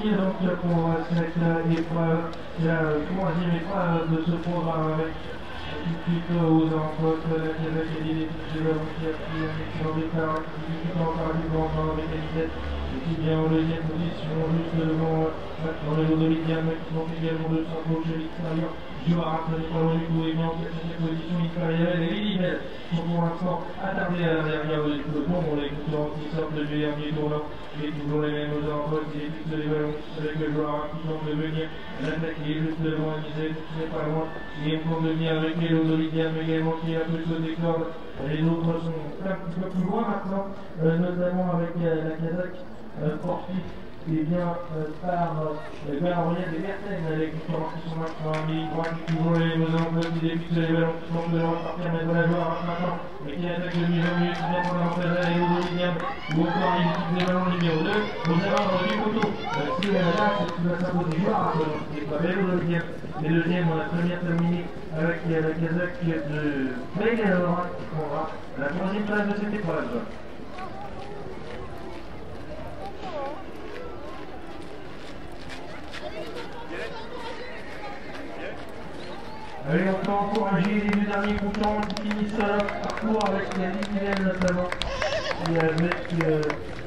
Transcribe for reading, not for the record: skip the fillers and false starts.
parti donc pour cette épreuve, la troisième épreuve de ce programme avec tout de suite aux encontres de la Québec et des défis de l'homme qui a pris un excellent départ, qui discute encore du grand temps avec Elisette, et qui vient en deuxième position juste devant dans le Lodolidien, qui monte également de son coach à l'extérieur. Joara n'est pas loin du tout et bien en cette position inférieure. Et Lilibel sont pour l'instant attardés à l'arrière du peloton. On les concurrents qui sortent du dernier tournant. Et toujours les mêmes aux envols qui fixent les ballons avec le Joara qui tente de venir l'attaquer juste devant Elisette qui n'est pas loin. Et on tente de venir avec les Lodolidien également qui est un peu sauté des cordes. Les autres sont un petit peu plus loin maintenant, notamment avec la Kazakh sportive. Et bien par Gabriel des Mertens avec les concurrents qui sont maintenant à mi-droite, qui toujours les envols qui débutent les ballons qui sont de repartir mettre la Joara maintenant et qui attaque de mieux en mieux, qui vient prendre l'entrée et Lodolidien ou encore il quitte les ballons numéro 2 aux erreurs du poteau. Si là c'est ce qui va s'imposer Joara, c'est pas bien Lodolidien. Les deuxièmes, on a très bien terminé avec la Kazakh de Megalor qui prendra la troisième place de cette épreuve. Allez, on peut encourager les deux derniers comptants qui finissent leur parcours avec la Lilibel notamment et avec